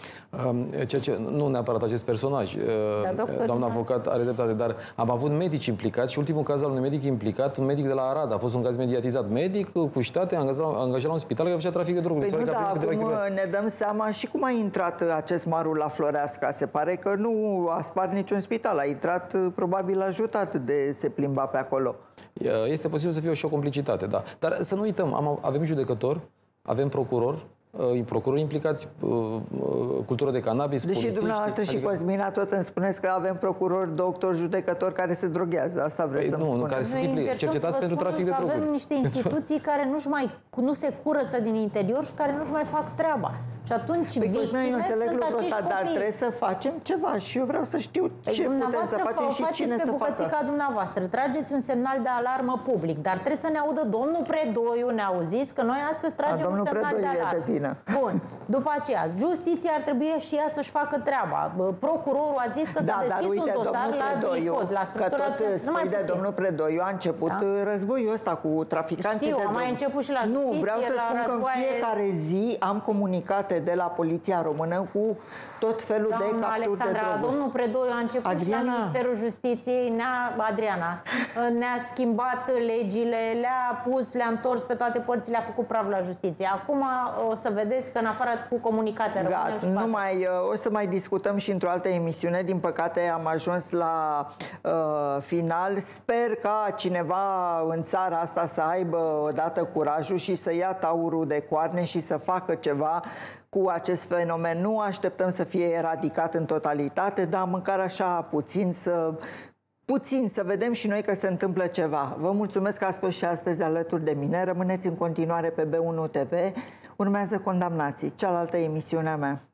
Ceea ce, nu neapărat acest personaj, doamna avocat are dreptate, dar am avut medici implicați și ultimul caz al unui medic implicat, un medic de la Arad, a fost un caz mediatizat. Medic cu ștate, angajat la un spital care făcea trafic de droguri. Păi nu, da, acum ne dăm seama și cum a intrat acest Maru la Floreasca. Se pare că nu a spart niciun spital, a intrat probabil ajutat de se plimba pe acolo. Este posibil să fie și o complicitate, da. Dar să nu uităm, avem judecător, avem procuror, procurori implicați, cultură de cannabis, deși dumneavoastră și Cosmina tot îmi spuneți că avem procurori, doctori, judecători care se droghează. Asta vreți să-mi spuneți? Care sunt cercetați pentru trafic de droguri. Avem niște instituții care nu se curăță din interior și care nu-și mai fac treaba. Și atunci victimele eu înțeleg sunt lucrul acești ăsta, dar trebuie să facem ceva și eu vreau să știu ce putem să facem și cine să facă. Ca dumneavoastră, trageți un semnal de alarmă public, dar trebuie să ne audă domnul Predoiu, ne auziți că noi astăzi tragem un semnal de alarmă. Bun. După aceea, justiția ar trebui și ea să-și facă treaba. Procurorul a zis că s-a deschis un dosar la DICOT, la structura... Că tot spui de domnul Predoiu, a început războiul ăsta cu traficanții de drog. Știu, a mai început și la justiție. Nu, vreau să spun că în fiecare zi am comunicate de la Poliția Română cu tot felul de capturi Alexandra, de droguri. Domnul Predoiu a început Adriana. și la Ministerul Justiției, ne-a schimbat legile, le-a întors pe toate părțile, a făcut praf la justiție. Acum o să vedeți că în afară cu comunicate o să mai discutăm și într-o altă emisiune. Din păcate am ajuns la final. Sper ca cineva în țara asta să aibă odată curajul și să ia taurul de coarne și să facă ceva cu acest fenomen. Nu așteptăm să fie eradicat în totalitate, dar măcar așa puțin să vedem și noi că se întâmplă ceva. Vă mulțumesc că ați fost și astăzi alături de mine. Rămâneți în continuare pe B1 TV. Urmează Condamnații, cealaltă emisiune a mea.